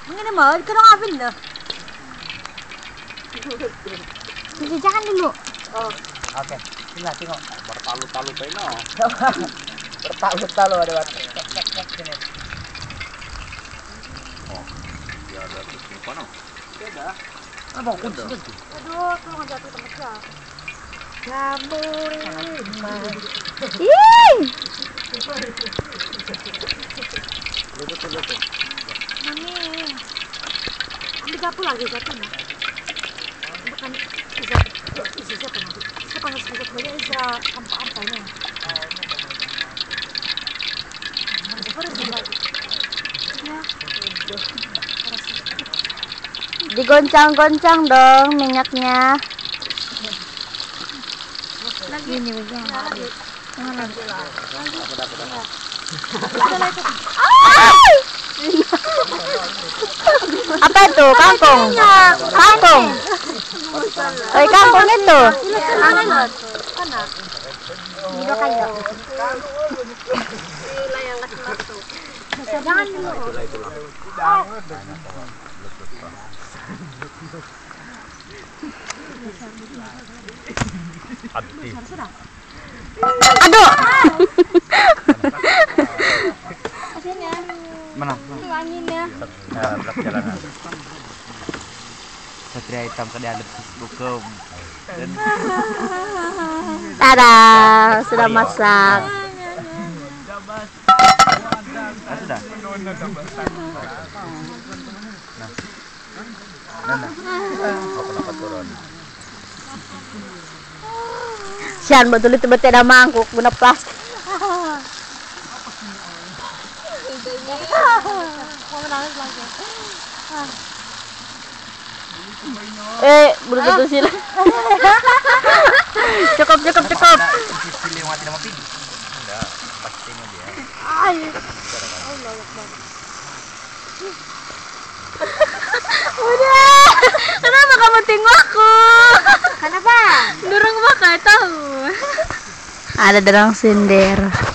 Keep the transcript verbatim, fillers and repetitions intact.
Ini mau kita ngambil loh. Jangan dulu. Oh. Oke. Tinggal tengok. Bertalu-talu peno. Bertalu-talu ada waktu. Sini. Oh. Ya ada tuh kono. Sudah. Apa udah? Aduh, tuh nggak jatuh tempat Jamur. Ih. Lutut lutut. Mami. Ambil gapu lagi gapunya. Bukan bisa bisa siapa nanti? Siapa yang sedikit banyak bisa ampa-ampanya. Digoncang-goncang dong minyaknya. Lagi ini begini. Lagi. Jangan lagi. Apa itu? Kangkung. Kangkung. Oi, kangkung itu. Dua kayu. Jangan dulu. Aduh. Mana? Anginnya. Nah, belak jalanan. Satria hitam tadi ada bukum. Dan Tada, sudah masak. ah, sudah. Nah. Nah, nah. Aku dapat turun. Sian betul itu betul ada mangkuk guna plastik. Eh, belum betul sila. Cukup, cukup, cukup. Pilih mati nama ping. Enggak, pasti dia. Ay. Udah. Kenapa kamu tengok aku? Kenapa? Dorong bakal tahu. Ada dorong sender.